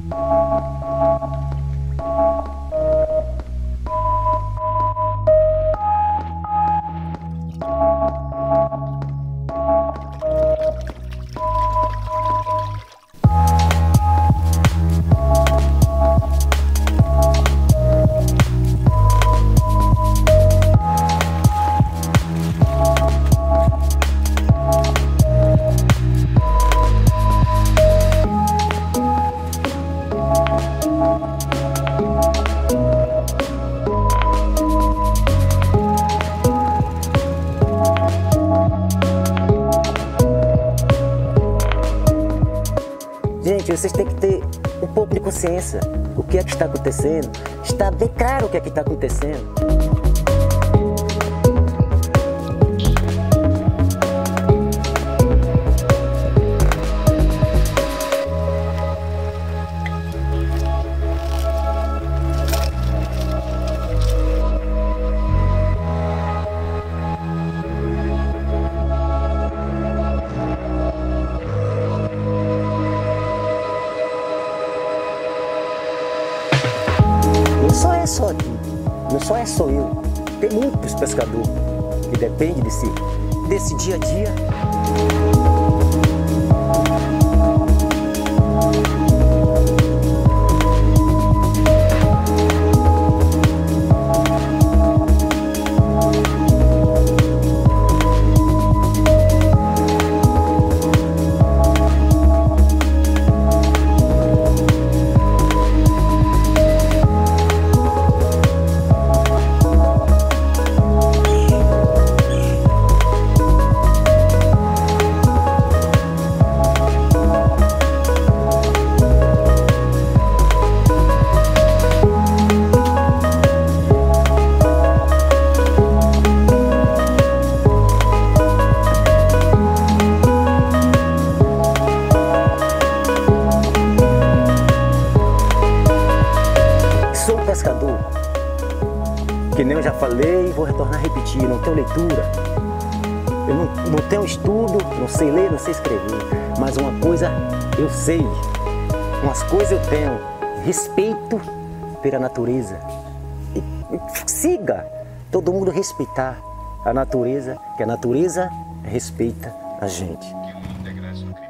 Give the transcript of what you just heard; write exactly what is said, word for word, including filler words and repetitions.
Gente, vocês têm que ter um pouco de consciência. O que é que está acontecendo? Está bem claro o que é que está acontecendo. Não só é só aqui, não só é só eu, tem muitos pescadores que dependem desse, desse dia a dia. Pescador, que nem eu já falei, vou retornar a repetir, não tenho leitura, eu não, não tenho estudo, não sei ler, não sei escrever, mas uma coisa eu sei, umas coisas eu tenho, respeito pela natureza, e, e siga todo mundo respeitar a natureza, que a natureza respeita a gente.